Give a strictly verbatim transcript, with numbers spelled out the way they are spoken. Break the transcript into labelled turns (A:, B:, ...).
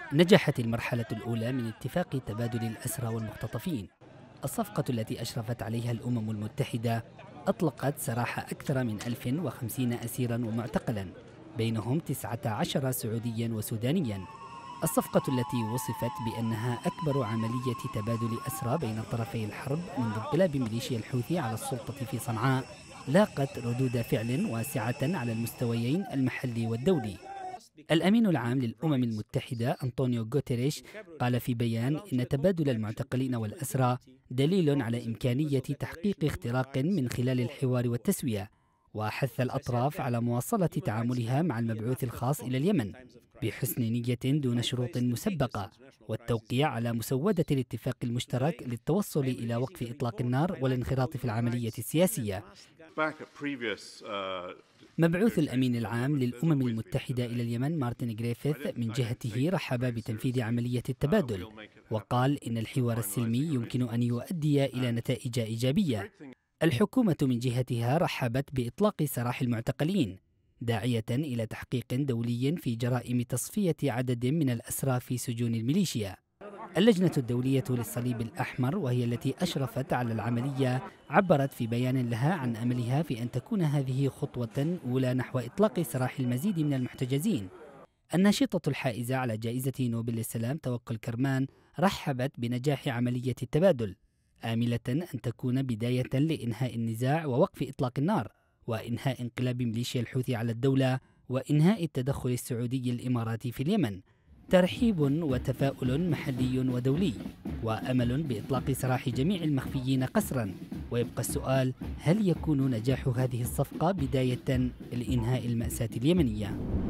A: نجحت المرحلة الأولى من اتفاق تبادل الأسرى والمختطفين. الصفقة التي أشرفت عليها الأمم المتحدة أطلقت سراح أكثر من ألف وخمسين أسيرا ومعتقلا، بينهم تسعة عشر سعوديا وسودانيا. الصفقة التي وصفت بأنها أكبر عملية تبادل أسرى بين طرفي الحرب منذ انقلاب ميليشيا الحوثي على السلطة في صنعاء لاقت ردود فعل واسعة على المستويين المحلي والدولي. الأمين العام للأمم المتحدة أنطونيو غوتيريش قال في بيان إن تبادل المعتقلين والأسرى دليل على إمكانية تحقيق اختراق من خلال الحوار والتسوية، وحث الأطراف على مواصلة تعاملها مع المبعوث الخاص إلى اليمن بحسن نية دون شروط مسبقة، والتوقيع على مسودة الاتفاق المشترك للتوصل إلى وقف إطلاق النار والانخراط في العملية السياسية. مبعوث الأمين العام للأمم المتحدة إلى اليمن مارتن غريفيث من جهته رحب بتنفيذ عملية التبادل، وقال إن الحوار السلمي يمكن أن يؤدي إلى نتائج إيجابية. الحكومة من جهتها رحبت بإطلاق سراح المعتقلين، داعية إلى تحقيق دولي في جرائم تصفية عدد من الأسرى في سجون الميليشيا. اللجنة الدولية للصليب الأحمر، وهي التي أشرفت على العملية، عبرت في بيان لها عن أملها في أن تكون هذه خطوة أولى نحو إطلاق سراح المزيد من المحتجزين. الناشطة الحائزة على جائزة نوبل للسلام توكل كرمان رحبت بنجاح عملية التبادل، آملة أن تكون بداية لإنهاء النزاع ووقف إطلاق النار، وإنهاء انقلاب ميليشيا الحوثي على الدولة، وإنهاء التدخل السعودي الإماراتي في اليمن. ترحيب وتفاؤل محلي ودولي، وأمل بإطلاق سراح جميع المخفيين قسرا. ويبقى السؤال: هل يكون نجاح هذه الصفقة بداية لإنهاء المأساة اليمنية؟